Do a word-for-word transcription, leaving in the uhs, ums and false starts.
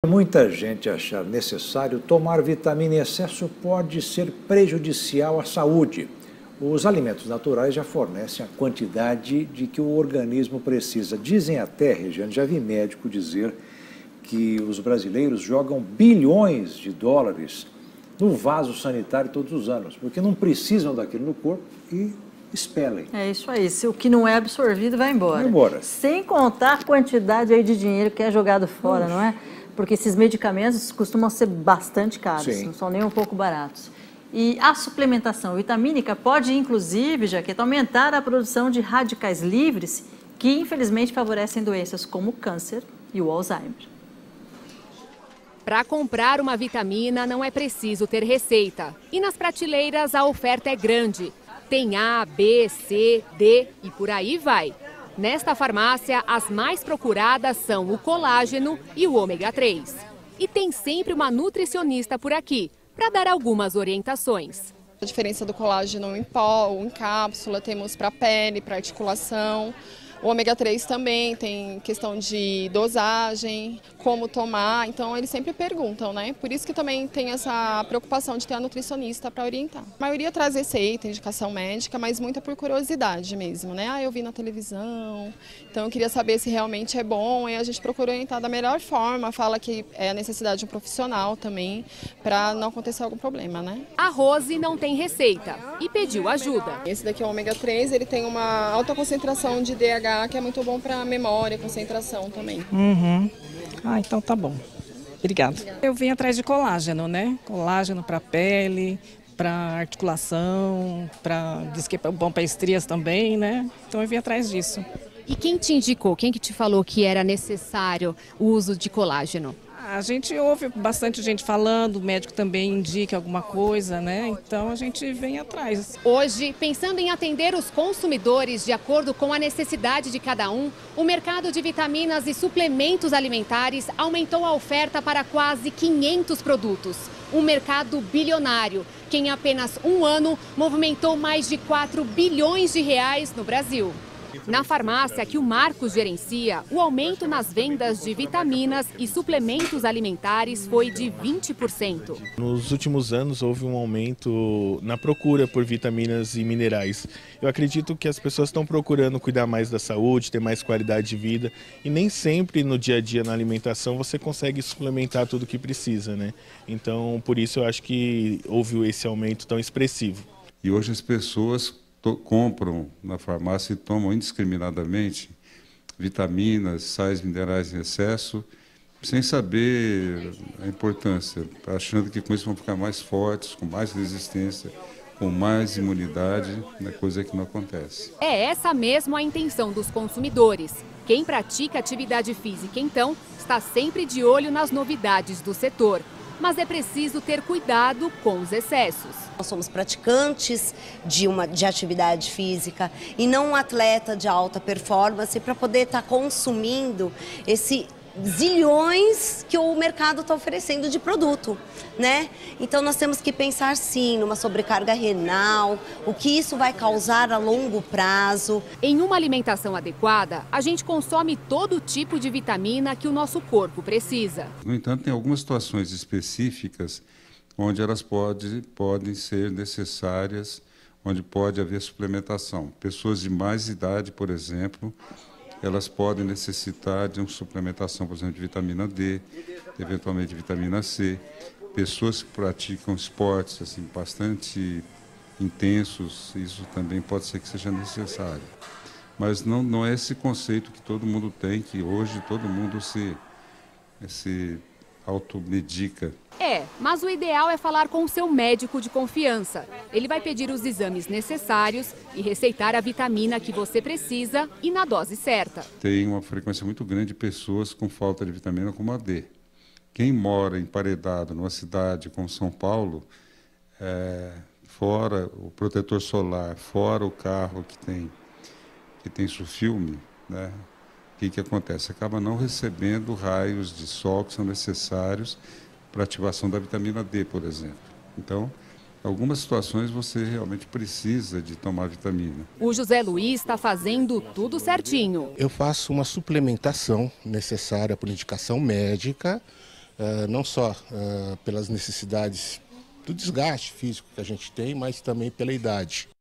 muita gente achar necessário, tomar vitamina em excesso pode ser prejudicial à saúde. Os alimentos naturais já fornecem a quantidade de que o organismo precisa. Dizem até, Regiane, já vi médico dizer que os brasileiros jogam bilhões de dólares no vaso sanitário todos os anos, porque não precisam daquilo no corpo e expelem. É isso aí, se o que não é absorvido vai embora. Vai embora. Sem contar a quantidade aí de dinheiro que é jogado fora, Ux. não é? Porque esses medicamentos costumam ser bastante caros, Sim. não são nem um pouco baratos. E a suplementação vitamínica pode, inclusive, Jaqueta, aumentar a produção de radicais livres que, infelizmente, favorecem doenças como o câncer e o Alzheimer. Para comprar uma vitamina não é preciso ter receita. E nas prateleiras a oferta é grande. Tem A, B, C, D e por aí vai. Nesta farmácia, as mais procuradas são o colágeno e o ômega três. E tem sempre uma nutricionista por aqui, para dar algumas orientações. A diferença do colágeno em pó ou em cápsula, temos para pele, para articulação. O ômega três também tem questão de dosagem, como tomar, então eles sempre perguntam, né? Por isso que também tem essa preocupação de ter a nutricionista para orientar. A maioria traz receita, indicação médica, mas muita por curiosidade mesmo, né? Ah, eu vi na televisão, então eu queria saber se realmente é bom, e a gente procura orientar da melhor forma, fala que é a necessidade de um profissional também, para não acontecer algum problema, né? A Rose não tem receita e pediu ajuda. Esse daqui é o ômega três, ele tem uma alta concentração de D H, que é muito bom para memória, concentração também. Uhum. Ah, então tá bom. Obrigada. Eu vim atrás de colágeno, né? Colágeno para pele, para articulação, para diz que é bom para estrias também, né? Então eu vim atrás disso. E quem te indicou? Quem que te falou que era necessário o uso de colágeno? A gente ouve bastante gente falando, o médico também indica alguma coisa, né? Então a gente vem atrás. Hoje, pensando em atender os consumidores de acordo com a necessidade de cada um, o mercado de vitaminas e suplementos alimentares aumentou a oferta para quase quinhentos produtos. Um mercado bilionário, que em apenas um ano movimentou mais de quatro bilhões de reais no Brasil. Na farmácia que o Marcos gerencia, o aumento nas vendas de vitaminas e suplementos alimentares foi de vinte por cento. Nos últimos anos houve um aumento na procura por vitaminas e minerais. Eu acredito que as pessoas estão procurando cuidar mais da saúde, ter mais qualidade de vida, e nem sempre no dia a dia na alimentação você consegue suplementar tudo o que precisa, né? Então, por isso eu acho que houve esse aumento tão expressivo. E hoje as pessoas compram na farmácia e tomam indiscriminadamente vitaminas, sais minerais em excesso, sem saber a importância, achando que com isso vão ficar mais fortes, com mais resistência, com mais imunidade, né, coisa que não acontece. É essa mesmo a intenção dos consumidores. Quem pratica atividade física, então, está sempre de olho nas novidades do setor. Mas é preciso ter cuidado com os excessos. Nós somos praticantes de, uma, de atividade física e não um atleta de alta performance para poder estar consumindo esse zilhões que o mercado está oferecendo de produto, né? Então nós temos que pensar sim numa sobrecarga renal, o que isso vai causar a longo prazo. Em uma alimentação adequada, a gente consome todo tipo de vitamina que o nosso corpo precisa. No entanto, tem algumas situações específicas onde elas pode, podem ser necessárias, onde pode haver suplementação. Pessoas de mais idade, por exemplo, elas podem necessitar de uma suplementação, por exemplo, de vitamina D, eventualmente de vitamina C. Pessoas que praticam esportes assim, bastante intensos, isso também pode ser que seja necessário. Mas não, não é esse conceito que todo mundo tem, que hoje todo mundo se, se automedica. É, mas o ideal é falar com o seu médico de confiança. Ele vai pedir os exames necessários e receitar a vitamina que você precisa e na dose certa. Tem uma frequência muito grande de pessoas com falta de vitamina como a D. Quem mora emparedado numa cidade como São Paulo, é, fora o protetor solar, fora o carro que tem, que tem sulfilme, né? O que, que acontece? Acaba não recebendo raios de sol que são necessários para ativação da vitamina D, por exemplo. Então, em algumas situações você realmente precisa de tomar vitamina. O José Luiz está fazendo tudo certinho. Eu faço uma suplementação necessária por indicação médica, uh, não só uh, pelas necessidades do desgaste físico que a gente tem, mas também pela idade.